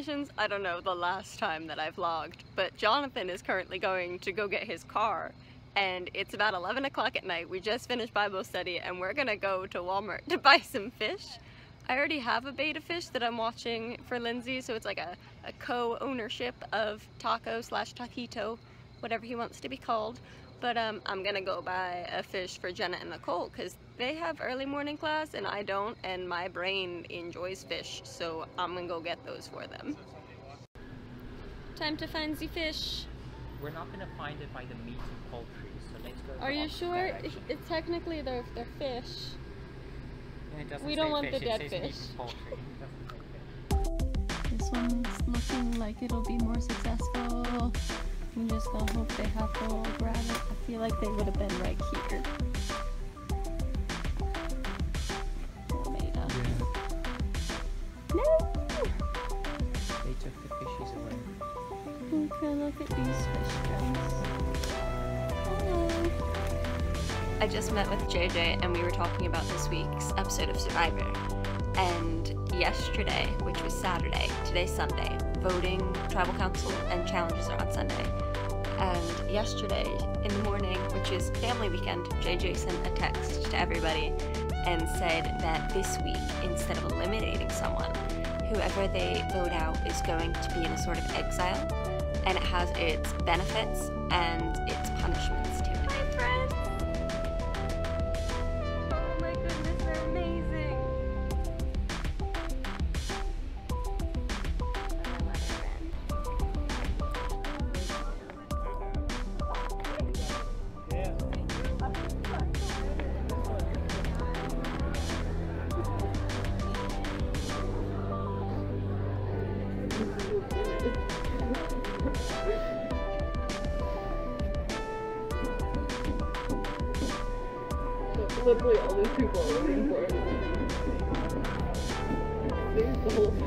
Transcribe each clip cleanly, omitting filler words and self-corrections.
locations, I don't know the last time that I vlogged, but Jonathan is currently going to go get his car, and it's about 11 o'clock at night. We just finished Bible study and we're gonna go to Walmart to buy some fish. I already have a betta fish that I'm watching for Lindsay, so it's like a co-ownership of taco/taquito, whatever he wants to be called. But I'm gonna go buy a fish for Jenna and Nicole because they have early morning class and I don't, and my brain enjoys fish, so I'm gonna go get those for them. Time to find the fish. We're not gonna find it by the meat and poultry, so let's go. Are you sure? It's technically they're fish. We don't want the dead fish. This one's looking like it'll be more successful. I'm just gonna hope they have to all grab it. I feel like they would have been right here. Tomato. Yeah. No! They took the fishies away. Okay, look at these fish guys. Hello. I just met with JJ and we were talking about this week's episode of Survivor. And yesterday, which was Saturday, today's Sunday, voting, tribal council, and challenges are on Sunday. And yesterday in the morning, which is family weekend, JJ sent a text to everybody and said that this week, instead of eliminating someone, whoever they vote out is going to be in a sort of exile, and it has its benefits and its punishments to it. Hi, friends! Oh my goodness, they're amazing! Literally all these people are waiting for it. There's the whole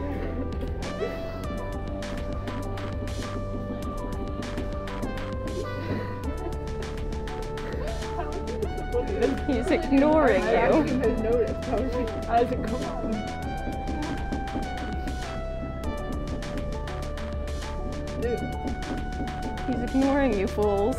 He's ignoring you. I actually had noticed. I was like, Isaac, come on. Dude. He's ignoring you, fools.